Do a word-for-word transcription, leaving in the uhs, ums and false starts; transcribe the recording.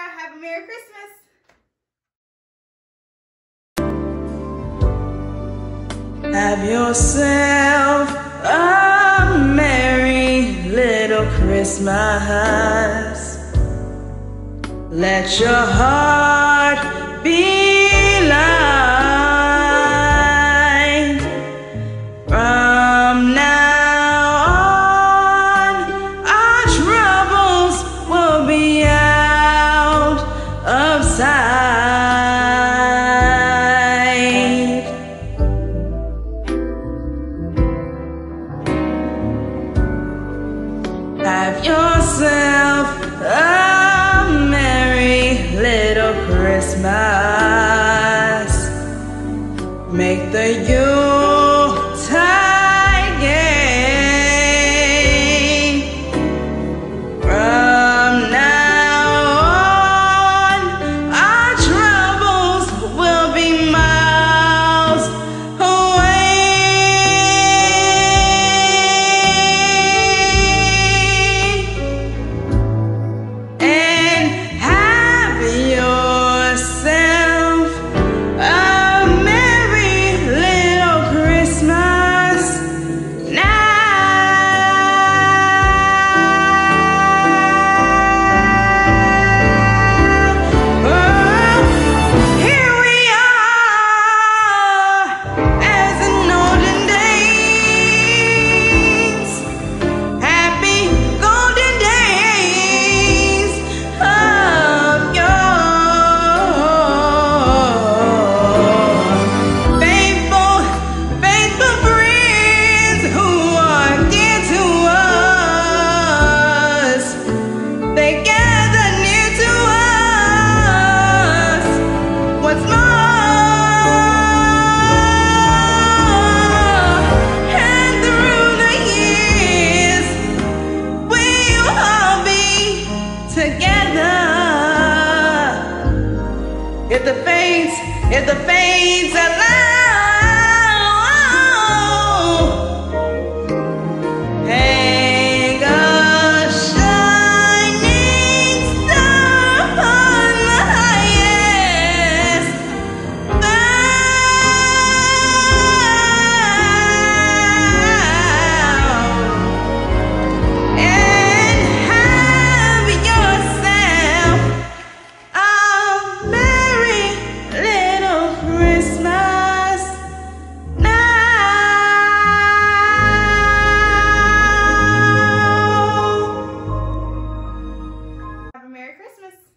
Have a Merry Christmas. Have yourself a merry little Christmas. Let your heart be light. From now on, our troubles will be out of sight. Have yourself a merry little Christmas. Make the Yuletide gay. From now on, our troubles will be miles away. And have yourself a merry little Christmas now. Oh, here we are, as in olden days. Happy golden days of yore. Faithful, faithful friends who are dear to us, they gather near to us. What's more, and through the years, we'll all be together. If the fates, if the fates allow, hang a shining star upon the highest bough. And have yourself a merry little Christmas now. Have a Merry Christmas.